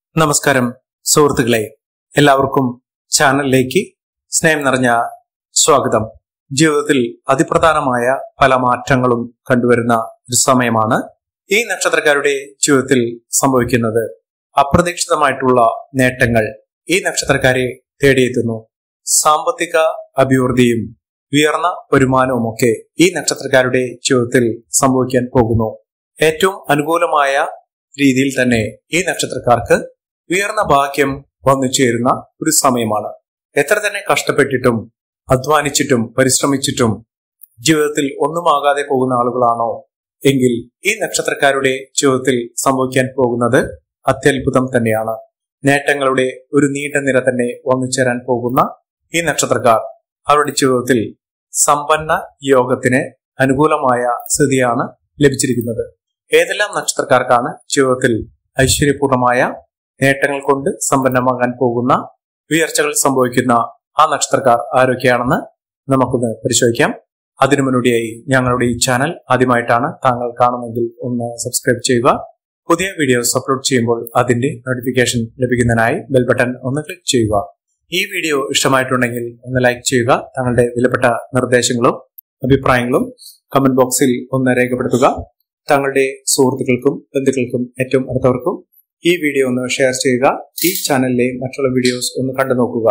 നമസ്കാരം സുഹൃത്തുക്കളെ, എല്ലാവർക്കും ചാനലിലേക്ക് സ്നേഹം നിറഞ്ഞ സ്വാഗതം. ജീവിതത്തിൽ അതിപ്രധാനമായ പല മാറ്റങ്ങളും കണ്ടുവരുന്ന ഒരു സമയമാണ് ഈ നക്ഷത്രക്കാരുടെ ജീവിതത്തിൽ സംഭവിക്കുന്നത്. അപ്രതീക്ഷിതമായിട്ടുള്ള നേട്ടങ്ങൾ ഈ നക്ഷത്രക്കാരെ തേടിയെത്തുന്നു. സാമ്പത്തിക അഭിവൃദ്ധിയും ഉയർന്ന വരുമാനവുമൊക്കെ ഈ നക്ഷത്രക്കാരുടെ ജീവിതത്തിൽ സംഭവിക്കാൻ പോകുന്നു. ഏറ്റവും അനുകൂലമായ രീതിയിൽ തന്നെ ഈ നക്ഷത്രക്കാർക്ക് ഉയർന്ന ഭാഗ്യം വന്നു ചേരുന്ന ഒരു സമയമാണ്. എത്ര തന്നെ കഷ്ടപ്പെട്ടിട്ടും അധ്വാനിച്ചിട്ടും പരിശ്രമിച്ചിട്ടും ജീവിതത്തിൽ ഒന്നുമാകാതെ പോകുന്ന ആളുകളാണോ എങ്കിൽ ഈ നക്ഷത്രക്കാരുടെ ജീവിതത്തിൽ സംഭവിക്കാൻ പോകുന്നത് അത്യത്ഭുതം തന്നെയാണ്. നേട്ടങ്ങളുടെ ഒരു നീണ്ട നിര തന്നെ വന്നു ചേരാൻ പോകുന്ന ഈ നക്ഷത്രക്കാർ അവരുടെ ജീവിതത്തിൽ സമ്പന്ന യോഗത്തിന് അനുകൂലമായ സ്ഥിതിയാണ് ലഭിച്ചിരിക്കുന്നത്. ഏതെല്ലാം നക്ഷത്രക്കാർക്കാണ് ജീവിതത്തിൽ ഐശ്വര്യപൂർണമായ നേട്ടങ്ങൾ കൊണ്ട് സമ്പന്നമാകാൻ പോകുന്ന ഉയർച്ചകൾ സംഭവിക്കുന്ന ആ നക്ഷത്രക്കാർ ആരൊക്കെയാണെന്ന് നമുക്കൊന്ന് പരിശോധിക്കാം. അതിനു മുന്നോടിയായി ഞങ്ങളുടെ ഈ ചാനൽ ആദ്യമായിട്ടാണ് താങ്കൾ കാണുമെങ്കിൽ ഒന്ന് സബ്സ്ക്രൈബ് ചെയ്യുക. പുതിയ വീഡിയോസ് അപ്ലോഡ് ചെയ്യുമ്പോൾ അതിന്റെ നോട്ടിഫിക്കേഷൻ ലഭിക്കുന്നതിനായി ബെൽ ബട്ടൺ ഒന്ന് ക്ലിക്ക് ചെയ്യുക. ഈ വീഡിയോ ഇഷ്ടമായിട്ടുണ്ടെങ്കിൽ ഒന്ന് ലൈക്ക് ചെയ്യുക. തങ്ങളുടെ വിലപ്പെട്ട നിർദ്ദേശങ്ങളും അഭിപ്രായങ്ങളും കമന്റ് ബോക്സിൽ ഒന്ന് രേഖപ്പെടുത്തുക. തങ്ങളുടെ സുഹൃത്തുക്കൾക്കും ബന്ധുക്കൾക്കും ഏറ്റവും അടുത്തവർക്കും ഈ വീഡിയോ ഒന്ന് ഷെയർ ചെയ്യുക. ഈ ചാനലിലെ മറ്റുള്ള വീഡിയോസ് ഒന്ന് കണ്ടു നോക്കുക.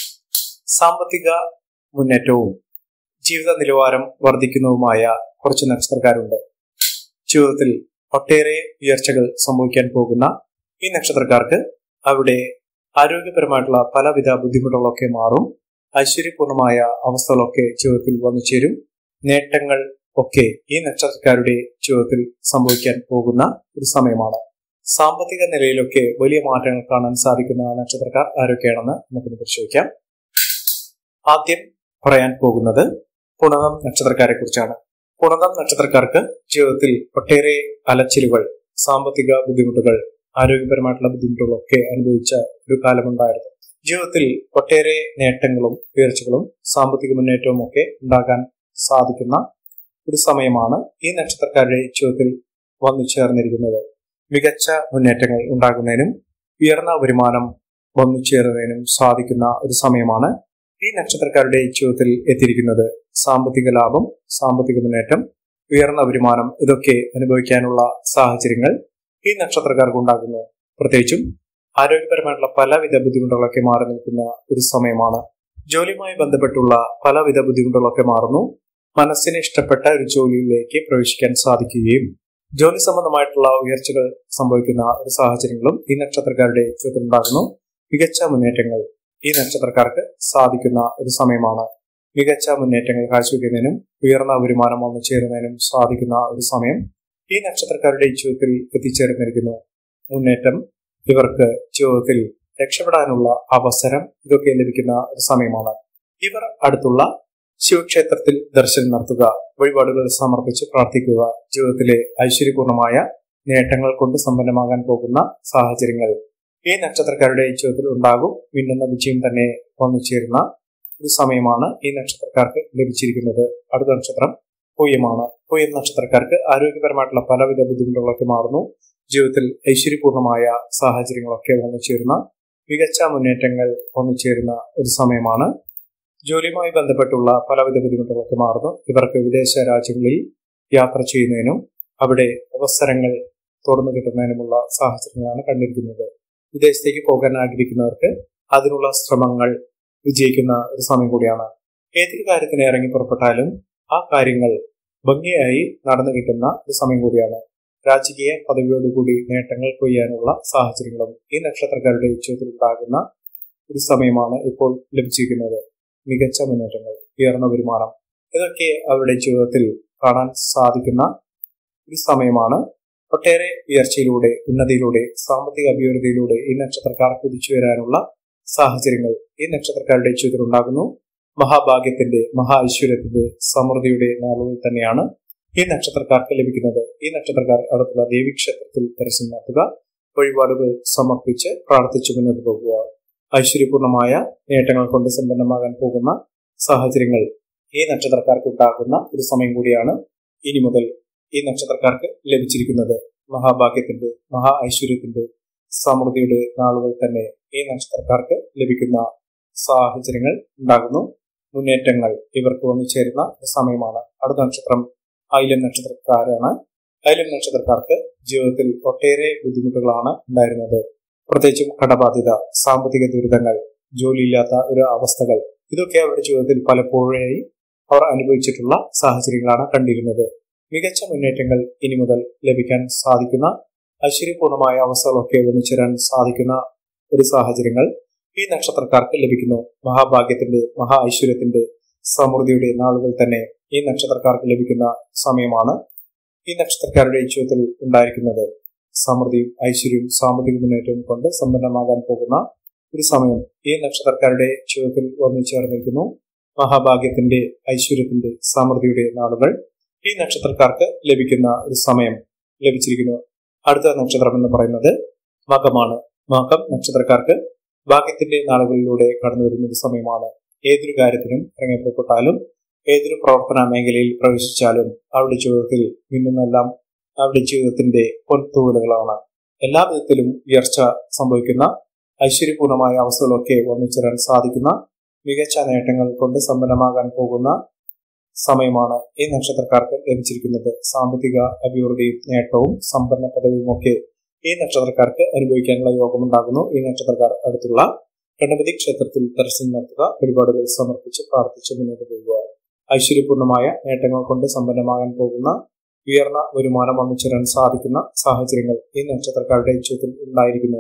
സാമ്പത്തിക മുന്നേറ്റവും ജീവിത നിലവാരം വർദ്ധിക്കുന്നതുമായ കുറച്ച് നക്ഷത്രക്കാരുണ്ട്. ജീവിതത്തിൽ ഒട്ടേറെ ഉയർച്ചകൾ സംഭവിക്കാൻ പോകുന്ന ഈ നക്ഷത്രക്കാർക്ക് അവരുടെ ആരോഗ്യപരമായിട്ടുള്ള പലവിധ ബുദ്ധിമുട്ടുകളൊക്കെ മാറും. ഐശ്വര്യപൂർണമായ അവസ്ഥകളൊക്കെ ജീവിതത്തിൽ വന്നു ചേരും. നേട്ടങ്ങൾ ഒക്കെ ഈ നക്ഷത്രക്കാരുടെ ജീവിതത്തിൽ സംഭവിക്കാൻ പോകുന്ന ഒരു സമയമാണ്. സാമ്പത്തിക നിലയിലൊക്കെ വലിയ മാറ്റങ്ങൾ കാണാൻ സാധിക്കുന്ന നക്ഷത്രക്കാർ ആരൊക്കെയാണെന്ന് നമുക്കൊന്ന് പരിശോധിക്കാം. ആദ്യം പറയാൻ പോകുന്നത് പുണർദം നക്ഷത്രക്കാരെ കുറിച്ചാണ്. പുണർദം നക്ഷത്രക്കാർക്ക് ജീവിതത്തിൽ ഒട്ടേറെ അലച്ചിലുകൾ, സാമ്പത്തിക ബുദ്ധിമുട്ടുകൾ, ആരോഗ്യപരമായിട്ടുള്ള ബുദ്ധിമുട്ടുകളൊക്കെ അനുഭവിച്ച ഒരു കാലമുണ്ടായിരുന്നു. ജീവിതത്തിൽ ഒട്ടേറെ നേട്ടങ്ങളും ഉയർച്ചകളും സാമ്പത്തിക മുന്നേറ്റവും ഒക്കെ ഉണ്ടാകാൻ സാധിക്കുന്ന ഒരു സമയമാണ് ഈ നക്ഷത്രക്കാരുടെ ജീവിതത്തിൽ വന്നു ചേർന്നിരിക്കുന്നത്. മികച്ച മുന്നേറ്റങ്ങൾ ഉണ്ടാകുന്നതിനും ഉയർന്ന വരുമാനം വന്നു ചേരുന്നതിനും സാധിക്കുന്ന ഒരു സമയമാണ് ഈ നക്ഷത്രക്കാരുടെ ജീവിതത്തിൽ എത്തിയിരിക്കുന്നത്. സാമ്പത്തിക ലാഭം, സാമ്പത്തിക മുന്നേറ്റം, ഉയർന്ന വരുമാനം ഇതൊക്കെ അനുഭവിക്കാനുള്ള സാഹചര്യങ്ങൾ ഈ നക്ഷത്രക്കാർക്ക് ഉണ്ടാകുന്നു. പ്രത്യേകിച്ചും ആരോഗ്യപരമായിട്ടുള്ള പലവിധ ബുദ്ധിമുട്ടുകളൊക്കെ മാറി നിൽക്കുന്ന ഒരു സമയമാണ്. ജോലിയുമായി ബന്ധപ്പെട്ടുള്ള പലവിധ ബുദ്ധിമുട്ടുകളൊക്കെ മാറുന്നു. മനസ്സിന് ഇഷ്ടപ്പെട്ട ഒരു ജോലിയിലേക്ക് പ്രവേശിക്കാൻ സാധിക്കുകയും ജോലി സംബന്ധമായിട്ടുള്ള ഉയർച്ചകൾ സംഭവിക്കുന്ന ഒരു സാഹചര്യങ്ങളും ഈ നക്ഷത്രക്കാരുടെ ജീവിതത്തിൽ ഉണ്ടാകുന്നു. മികച്ച മുന്നേറ്റങ്ങൾ ഈ നക്ഷത്രക്കാർക്ക് സാധിക്കുന്ന ഒരു സമയമാണ്. മികച്ച മുന്നേറ്റങ്ങൾ കാഴ്ചവെക്കുന്നതിനും ഉയർന്ന വരുമാനം വന്നു ചേരുന്നതിനും സാധിക്കുന്ന ഒരു സമയം ഈ നക്ഷത്രക്കാരുടെ ജീവിതത്തിൽ എത്തിച്ചേർന്നിരിക്കുന്നു. മുന്നേറ്റം ഇവർക്ക് ജീവിതത്തിൽ രക്ഷപ്പെടാനുള്ള അവസരം ഇതൊക്കെ ലഭിക്കുന്ന ഒരു സമയമാണ്. ഇവർ അടുത്തുള്ള ശിവക്ഷേത്രത്തിൽ ദർശനം നടത്തുക, വഴിപാടുകൾ സമർപ്പിച്ച് പ്രാർത്ഥിക്കുക. ജീവിതത്തിലെ ഐശ്വര്യപൂർണമായ നേട്ടങ്ങൾ കൊണ്ട് സമ്പന്നമാകാൻ പോകുന്ന സാഹചര്യങ്ങൾ ഈ നക്ഷത്രക്കാരുടെ ജീവിതത്തിൽ ഉണ്ടാകും. മിന്നുന്ന വിജയം തന്നെ വന്നു ചേരുന്ന ഒരു സമയമാണ് ഈ നക്ഷത്രക്കാർക്ക് ലഭിച്ചിരിക്കുന്നത്. അടുത്ത നക്ഷത്രം പൂയമാണ്. പൂയം നക്ഷത്രക്കാർക്ക് ആരോഗ്യപരമായിട്ടുള്ള പലവിധ ബുദ്ധിമുട്ടുകളൊക്കെ മാറുന്നു. ജീവിതത്തിൽ ഐശ്വര്യപൂർണമായ സാഹചര്യങ്ങളൊക്കെ വന്നു ചേരുന്ന മികച്ച മുന്നേറ്റങ്ങൾ വന്നു ചേരുന്ന ഒരു സമയമാണ്. ജോലിയുമായി ബന്ധപ്പെട്ടുള്ള പലവിധ ബുദ്ധിമുട്ടുകളൊക്കെ മാറുന്നു. ഇവർക്ക് വിദേശ രാജ്യങ്ങളിൽ യാത്ര ചെയ്യുന്നതിനും അവിടെ അവസരങ്ങൾ തുറന്നു കിട്ടുന്നതിനുമുള്ള സാഹചര്യങ്ങളാണ് കണ്ടിരിക്കുന്നത്. വിദേശത്തേക്ക് പോകാൻ ആഗ്രഹിക്കുന്നവർക്ക് അതിനുള്ള ശ്രമങ്ങൾ വിജയിക്കുന്ന ഒരു സമയം കൂടിയാണ്. ഏതൊരു കാര്യത്തിന് ഇറങ്ങി പുറപ്പെട്ടാലും ആ കാര്യങ്ങൾ ഭംഗിയായി നടന്നു കിട്ടുന്ന ഒരു സമയം കൂടിയാണ്. രാജകീയ പദവിയോടുകൂടി നേട്ടങ്ങൾ കൊയ്യാനുള്ള സാഹചര്യങ്ങളും ഈ നക്ഷത്രക്കാരുടെ ജീവിതത്തിൽ ഉണ്ടാകുന്ന ഒരു സമയമാണ് ഇപ്പോൾ ലഭിച്ചിരിക്കുന്നത്. മികച്ച മുന്നേറ്റങ്ങൾ, ഉയർന്ന വരുമാനം ഇതൊക്കെ അവരുടെ ജീവിതത്തിൽ കാണാൻ സാധിക്കുന്ന ഒരു സമയമാണ്. ഒട്ടേറെ ഉയർച്ചയിലൂടെ, ഉന്നതിയിലൂടെ, സാമ്പത്തിക അഭിവൃദ്ധിയിലൂടെ ഈ നക്ഷത്രക്കാർ കുതിച്ചു വരാനുള്ള സാഹചര്യങ്ങൾ ഈ നക്ഷത്രക്കാരുടെ ജീവിതത്തിൽ ഉണ്ടാകുന്നു. മഹാഭാഗ്യത്തിന്റെ, മഹാ ഐശ്വര്യത്തിന്റെ, സമൃദ്ധിയുടെ നാളുകൾ തന്നെയാണ് ഈ നക്ഷത്രക്കാർക്ക് ലഭിക്കുന്നത്. ഈ നക്ഷത്രക്കാർ അടുത്തുള്ള ദേവീക്ഷേത്രത്തിൽ ദർശനം നടത്തുക, വഴിപാടുകൾ സമർപ്പിച്ച് പ്രാർത്ഥിച്ചു മുന്നോട്ട് പോകുക. ഐശ്വര്യപൂർണമായ നേട്ടങ്ങൾ കൊണ്ട് സമ്പന്നമാകാൻ പോകുന്ന സാഹചര്യങ്ങൾ ഈ നക്ഷത്രക്കാർക്ക് ഉണ്ടാകുന്ന ഒരു സമയം കൂടിയാണ് ഇനി മുതൽ ഈ നക്ഷത്രക്കാർക്ക് ലഭിച്ചിരിക്കുന്നത്. മഹാഭാഗ്യത്തിന്റെ, മഹാ ഐശ്വര്യത്തിന്റെ, സമൃദ്ധിയുടെ നാളുകൾ തന്നെ ഈ നക്ഷത്രക്കാർക്ക് ലഭിക്കുന്ന സാഹചര്യങ്ങൾ ഉണ്ടാകുന്നു. മുന്നേറ്റങ്ങൾ ഇവർക്ക് വന്നു ചേരുന്ന സമയമാണ്. അടുത്ത നക്ഷത്രം ആയില്യം നക്ഷത്രക്കാരാണ്. ആയില്യം നക്ഷത്രക്കാർക്ക് ജീവിതത്തിൽ ഒട്ടേറെ ബുദ്ധിമുട്ടുകളാണ് ഉണ്ടായിരുന്നത്. പ്രത്യേകിച്ചും കടബാധ്യത, സാമ്പത്തിക ദുരിതങ്ങൾ, ജോലിയില്ലാത്ത ഒരു അവസ്ഥകൾ, ഇതൊക്കെ അവരുടെ ജീവിതത്തിൽ പലപ്പോഴായി അവർ അനുഭവിച്ചിട്ടുള്ള സാഹചര്യങ്ങളാണ് കണ്ടിരുന്നത്. മികച്ച മുന്നേറ്റങ്ങൾ ഇനി മുതൽ ലഭിക്കാൻ സാധിക്കുന്ന, ഐശ്വര്യപൂർണമായ അവസ്ഥകളൊക്കെ ഒന്നിച്ചേരാൻ സാധിക്കുന്ന ഒരു സാഹചര്യങ്ങൾ ഈ നക്ഷത്രക്കാർക്ക് ലഭിക്കുന്നു. മഹാഭാഗ്യത്തിന്റെ, മഹാ ഐശ്വര്യത്തിന്റെ, സമൃദ്ധിയുടെ നാളുകൾ തന്നെ ഈ നക്ഷത്രക്കാർക്ക് ലഭിക്കുന്ന സമയമാണ്. ഈ നക്ഷത്രക്കാരുടെ ജീവിതത്തിൽ ഉണ്ടായിരിക്കുന്നത് സമൃദ്ധിയും ഐശ്വര്യവും സാമ്പത്തിക മുന്നേറ്റവും കൊണ്ട് സമ്പന്നമാകാൻ പോകുന്ന ഒരു സമയം ഈ നക്ഷത്രക്കാരുടെ ജീവിതത്തിൽ വന്നു ചേർന്നിരിക്കുന്നു. മഹാഭാഗ്യത്തിന്റെ, ഐശ്വര്യത്തിന്റെ, സമൃദ്ധിയുടെ നാളുകൾ ഈ നക്ഷത്രക്കാർക്ക് ലഭിക്കുന്ന ഒരു സമയം ലഭിച്ചിരിക്കുന്നു. അടുത്ത നക്ഷത്രം എന്ന് പറയുന്നത് മകമാണ്. മകം നക്ഷത്രക്കാർക്ക് ഭാഗ്യത്തിന്റെ നാളുകളിലൂടെ കടന്നു വരുന്ന ഒരു സമയമാണ്. ഏതൊരു കാര്യത്തിനും ഇറങ്ങിപ്പുറപ്പെട്ടാലും, ഏതൊരു പ്രവർത്തന മേഖലയിൽ പ്രവേശിച്ചാലും അവരുടെ ജീവിതത്തിൽ മിന്നുന്നെല്ലാം അവരുടെ ജീവിതത്തിന്റെ പൊൻതൂവലുകളാണ്. എല്ലാ വിധത്തിലും ഉയർച്ച സംഭവിക്കുന്ന, ഐശ്വര്യപൂർണമായ അവസ്ഥകളൊക്കെ ഒന്നിച്ചേരാൻ സാധിക്കുന്ന, മികച്ച നേട്ടങ്ങൾ കൊണ്ട് സമ്പന്നമാകാൻ പോകുന്ന സമയമാണ് ഈ നക്ഷത്രക്കാർക്ക് ലഭിച്ചിരിക്കുന്നത്. സാമ്പത്തിക അഭിവൃദ്ധിയും നേട്ടവും സമ്പന്ന പദവിയും ഒക്കെ ഈ നക്ഷത്രക്കാർക്ക് അനുഭവിക്കാനുള്ള യോഗമുണ്ടാകുന്നു. ഈ നക്ഷത്രക്കാർ അടുത്തുള്ള ഗണപതി ക്ഷേത്രത്തിൽ ദർശനം നടത്തുക, വഴിപാടുകൾ സമർപ്പിച്ച് പ്രാർത്ഥിച്ച് മുന്നോട്ട് പോകുക. ഐശ്വര്യപൂർണമായ നേട്ടങ്ങൾ കൊണ്ട് സമ്പന്നമാകാൻ പോകുന്ന, ഉയർന്ന വരുമാനം വന്നുചേരാൻ സാധിക്കുന്ന സാഹചര്യങ്ങൾ ഈ നക്ഷത്രക്കാരുടെ ജീവിതത്തിൽ ഉണ്ടായിരിക്കുന്നു.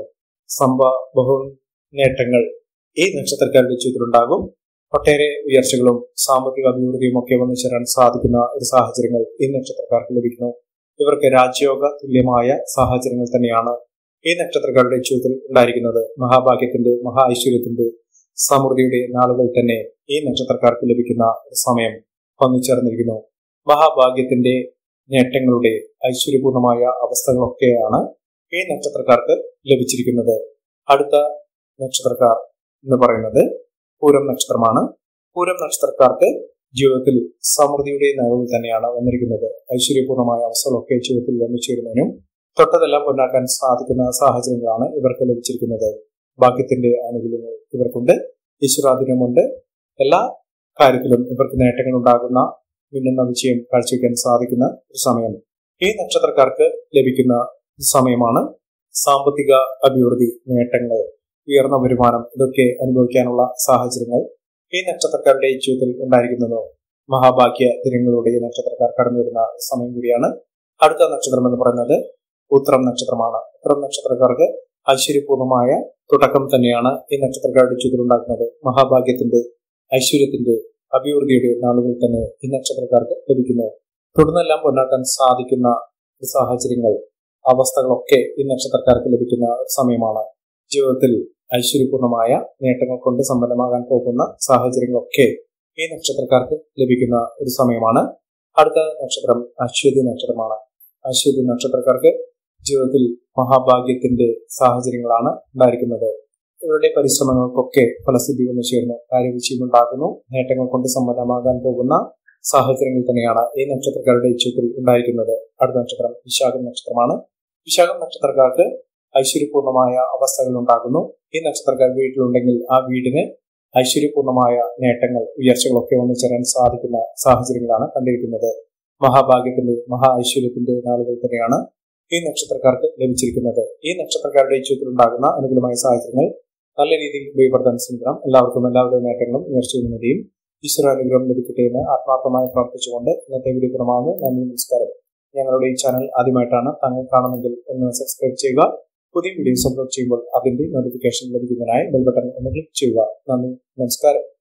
ബഹു നേട്ടങ്ങൾ ഈ നക്ഷത്രക്കാരുടെ ജീവിതത്തിൽ ഉണ്ടാകും. ഒട്ടേറെ ഉയർച്ചകളും സാമ്പത്തിക അഭിവൃദ്ധിയും ഒക്കെ വന്നുചേരാൻ സാധിക്കുന്ന ഒരു സാഹചര്യങ്ങൾ ഈ നക്ഷത്രക്കാർക്ക് ലഭിക്കുന്നു. ഇവർക്ക് രാജയോഗ തുല്യമായ സാഹചര്യങ്ങൾ തന്നെയാണ് ഈ നക്ഷത്രക്കാരുടെ ജീവിതത്തിൽ ഉണ്ടായിരിക്കുന്നത്. മഹാഭാഗ്യത്തിന്റെ, മഹാ ഐശ്വര്യത്തിന്റെ, സമൃദ്ധിയുടെ നാളുകൾ തന്നെ ഈ നക്ഷത്രക്കാർക്ക് ലഭിക്കുന്ന സമയം വന്നു ചേർന്നിരിക്കുന്നു. മഹാഭാഗ്യത്തിന്റെ നേട്ടങ്ങളുടെ ഐശ്വര്യപൂർണമായ അവസ്ഥകളൊക്കെയാണ് ഈ നക്ഷത്രക്കാർക്ക് ലഭിച്ചിരിക്കുന്നത്. അടുത്ത നക്ഷത്രക്കാർ എന്ന് പറയുന്നത് പൂരം നക്ഷത്രമാണ്. പൂരം നക്ഷത്രക്കാർക്ക് ജീവിതത്തിൽ സമൃദ്ധിയുടെ നാളുകൾ തന്നെയാണ് വന്നിരിക്കുന്നത്. ഐശ്വര്യപൂർണമായ അവസ്ഥകളൊക്കെ ജീവിതത്തിൽ വന്നു ചേരുന്നതിനും തൊട്ടതെല്ലാം പൊന്നാക്കാൻ സാധിക്കുന്ന സാഹചര്യങ്ങളാണ് ഇവർക്ക് ലഭിച്ചിരിക്കുന്നത്. ഭാഗ്യത്തിന്റെ ആനുകൂല്യങ്ങൾ ഇവർക്കുണ്ട്, ഈശ്വരാധീനമുണ്ട്. എല്ലാ കാര്യത്തിലും ഇവർക്ക് നേട്ടങ്ങൾ ഉണ്ടാകുന്ന, മിന്നുന്ന വിജയം കാഴ്ചവെക്കാൻ സാധിക്കുന്ന ഒരു സമയം ഈ നക്ഷത്രക്കാർക്ക് ലഭിക്കുന്ന സമയമാണ്. സാമ്പത്തിക അഭിവൃദ്ധി, നേട്ടങ്ങൾ, ഉയർന്ന വരുമാനം, ഇതൊക്കെ അനുഭവിക്കാനുള്ള സാഹചര്യങ്ങൾ ഈ നക്ഷത്രക്കാരുടെ ജീവിതത്തിൽ ഉണ്ടായിരിക്കുന്നത്. മഹാഭാഗ്യ ദിനങ്ങളുടെ ഈ നക്ഷത്രക്കാർ കടന്നു വരുന്ന സമയം കൂടിയാണ്. അടുത്ത നക്ഷത്രം എന്ന് പറയുന്നത് ഉത്രം നക്ഷത്രമാണ്. ഉത്രം നക്ഷത്രക്കാർക്ക് ഐശ്വര്യപൂർണമായ തുടക്കം തന്നെയാണ് ഈ നക്ഷത്രക്കാരുടെ ജീവിതത്തിൽ ഉണ്ടാക്കുന്നത്. മഹാഭാഗ്യത്തിന്റെ, ഐശ്വര്യത്തിന്റെ, അഭിവൃദ്ധിയുടെ നാളുകൾ തന്നെ ഈ നക്ഷത്രക്കാർക്ക് ലഭിക്കുന്നു. തുടർന്നെല്ലാം പൊന്നാക്കാൻ സാധിക്കുന്ന സാഹചര്യങ്ങൾ, അവസ്ഥകളൊക്കെ ഈ നക്ഷത്രക്കാർക്ക് ലഭിക്കുന്ന സമയമാണ്. ജീവിതത്തിൽ ഐശ്വര്യപൂർണമായ നേട്ടങ്ങൾ കൊണ്ട് സമ്പന്നമാകാൻ പോകുന്ന സാഹചര്യങ്ങളൊക്കെ ഈ നക്ഷത്രക്കാർക്ക് ലഭിക്കുന്ന ഒരു സമയമാണ്. അടുത്ത നക്ഷത്രം അശ്വതി നക്ഷത്രമാണ്. അശ്വതി നക്ഷത്രക്കാർക്ക് ജീവിതത്തിൽ മഹാഭാഗ്യത്തിന്റെ സാഹചര്യങ്ങളാണ് ഉണ്ടായിരിക്കുന്നത്. ഇവരുടെ പരിശ്രമങ്ങൾക്കൊക്കെ ഫലസിദ്ധി വന്നു ചേർന്ന് കാര്യവിജയം ഉണ്ടാകുന്നു. നേട്ടങ്ങൾ കൊണ്ട് സമ്പന്നമാകാൻ പോകുന്ന സാഹചര്യങ്ങൾ തന്നെയാണ് ഈ നക്ഷത്രക്കാരുടെ ജീവിതത്തിൽ ഉണ്ടായിരിക്കുന്നത്. അടുത്ത നക്ഷത്രം വിശാഖം നക്ഷത്രമാണ്. വിശാഖം നക്ഷത്രക്കാർക്ക് ഐശ്വര്യപൂർണമായ അവസ്ഥകൾ ഉണ്ടാകുന്നു. ഈ നക്ഷത്രക്കാർ വീട്ടിലുണ്ടെങ്കിൽ ആ വീടിന് ഐശ്വര്യപൂർണമായ നേട്ടങ്ങൾ, ഉയർച്ചകളൊക്കെ വന്നു ചേരാൻ സാധിക്കുന്ന സാഹചര്യങ്ങളാണ് കണ്ടിരിക്കുന്നത്. മഹാഭാഗ്യത്തിന്റെ, മഹാ ഐശ്വര്യത്തിന്റെ നാളുകൾ തന്നെയാണ് ഈ നക്ഷത്രക്കാർക്ക് ലഭിച്ചിരിക്കുന്നത്. ഈ നക്ഷത്രക്കാരുടെ ജീവിതത്തിൽ ഉണ്ടാകുന്ന അനുകൂലമായ സാഹചര്യങ്ങൾ നല്ല രീതിയിൽ ഉപയോഗപ്പെടുത്താൻ ശ്രമിക്കണം. എല്ലാവർക്കും എല്ലാവരുടെ നേട്ടങ്ങളും ഉയർച്ചയും മതിയും ഈശ്വരാനുഗ്രഹം ലഭിക്കട്ടെ എന്ന് ആത്മാർത്ഥമായി പ്രാർത്ഥിച്ചുകൊണ്ട് ഇന്നത്തെ വീഡിയോ ക്രമമാണ്. നന്ദി, നമസ്കാരം. ഞങ്ങളുടെ ഈ ചാനൽ ആദ്യമായിട്ടാണ് താങ്കൾ കാണുമെങ്കിൽ ഒന്ന് സബ്സ്ക്രൈബ് ചെയ്യുക. പുതിയ വീഡിയോസ് അപ്ലോഡ് ചെയ്യുമ്പോൾ അതിന്റെ നോട്ടിഫിക്കേഷൻ ലഭിക്കുന്നതിനായി ബെൽ ബട്ടൺ ഒന്ന് ക്ലിക്ക് ചെയ്യുക. നന്ദി, നമസ്കാരം.